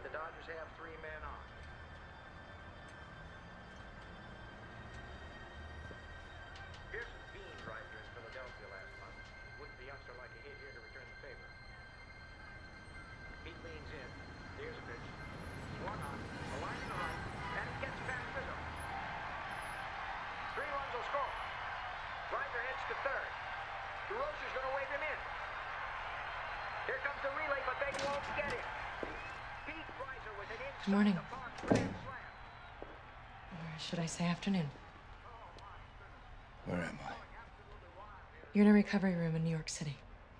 but the Dodgers have 3 men on. Pearson beamed Riser in Philadelphia last month. Wouldn't the youngster like a hit here to return the favor? Pete leans in. There's a pitch. Swung on. A line to the right. And it gets past Rizzo. 3 runs will score. Riser heads to third. DeRozier's going to wave him in. Here comes the relay, but they won't get him. Pete Riser with an inside. Good morning. The park grand slam. Or should I say afternoon? Where am I? You're in a recovery room in New York City.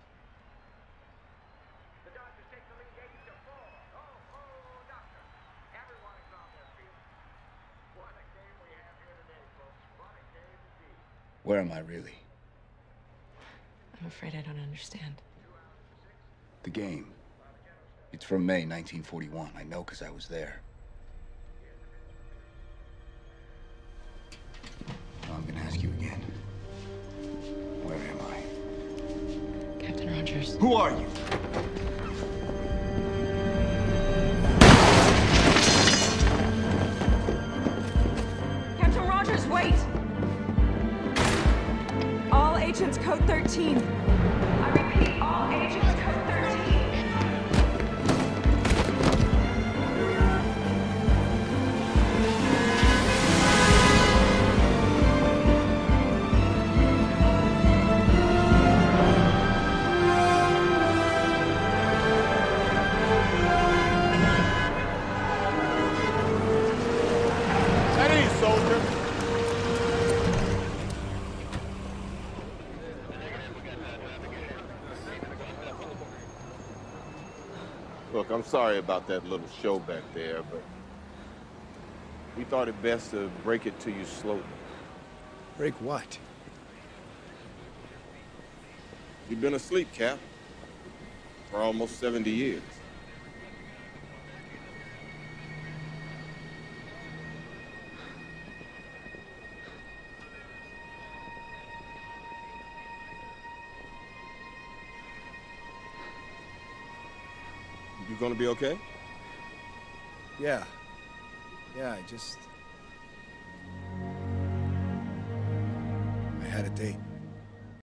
The Dodgers take the lead 8-4. Oh, doctor. Everyone is on their feet. What a game we have here today, folks. What a game indeed. Where am I really? I'm afraid I don't understand. The game. It's from May 1941. I know because I was there. Now I'm gonna ask you again. Where am I? Captain Rogers. Who are you? Captain Rogers, wait! All agents code 13. I repeat, all agents code 13. Look, I'm sorry about that little show back there, but we thought it best to break it to you slowly. Break what? You've been asleep, Cap, for almost 70 years. You gonna be okay? Yeah, I had a date.